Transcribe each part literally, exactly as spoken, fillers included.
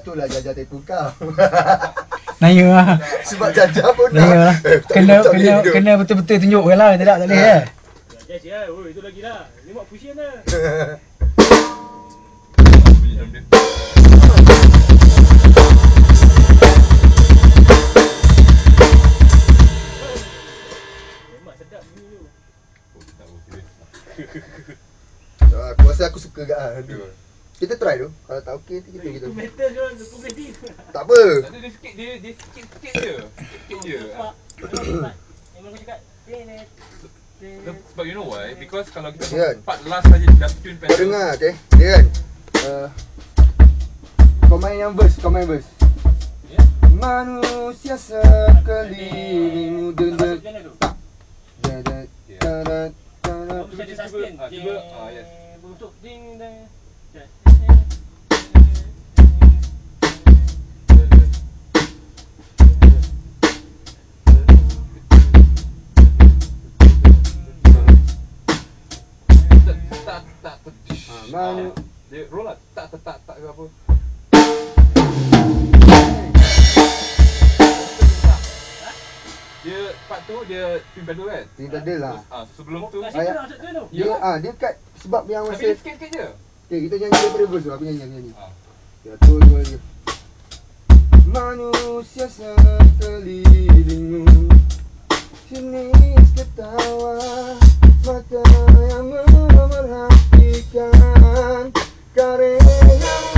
tu lah Jaja tipu kau. Naya lah. Sebab Jaja pun Naya lah. Eh, Kena kena kena betul-betul tunjukkan lah. Tak tak tak boleh lah. Yes ya, oh itu lagi lah. Ni buat fusion lah. Bunyi drum dia. Memang sedap bunyi tu. Oh, tak tahu serius. So, aku rasa aku suka kat ah tu. Kita try tu. Kalau tak okey kita kita. Itu metal je, progresif. Tak apa. Tak ada dia sikit dia dia sikit-sikit je. Sikit je. Memang aku cakap planet. Sebab you know why? Because kalau kita Kan? part last saja dah tune Kau pedal. dengar okey. Dia kan. Uh, kau main yang verse, kau main verse. Ya. Manusia sekelilingmu den den. Macam mana tu? Dan dan dan dan. Kau mesti ada sustain. Ah, cuba. Ah, yes. Berusuk ding dan. Tak tak tak. Ah, manu. Dia roll lah. Tak tak tak tak ke apa. Dia part tu dia tune pedal kan? Dia tak ada lah. Ah, sebelum tu Kat situ lah maksud tu tu. Dia ah dia kat sebab yang tapi masa dia sikit-sikit je. okey kita nyanyi daripada verse tu. Aku nyanyi aku nyanyi. Ah. Ya tu dua lagi. Manusia sekelilingmu sinis ketawa mata yang memerhatikan karenamu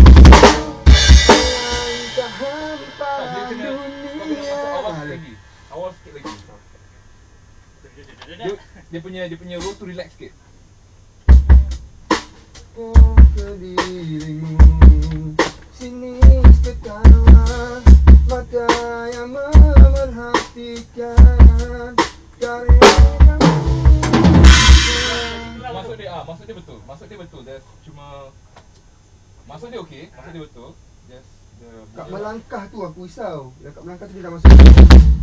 langkah hampa Tak, dia kena kau kena masuk awal sikit dunia. lagi. Awal sikit lagi. Dia, dia punya dia punya roll tu relax sikit. Kelilingmu sinis ketawa mata yang memerhatikan karenamu. Maksud dia ah, maksud dia betul. Maksud dia betul. Just cuma maksud dia okey, maksud dia betul. Just the Kat melangkah tu aku risau. Yang kat melangkah tu dia dah masuk.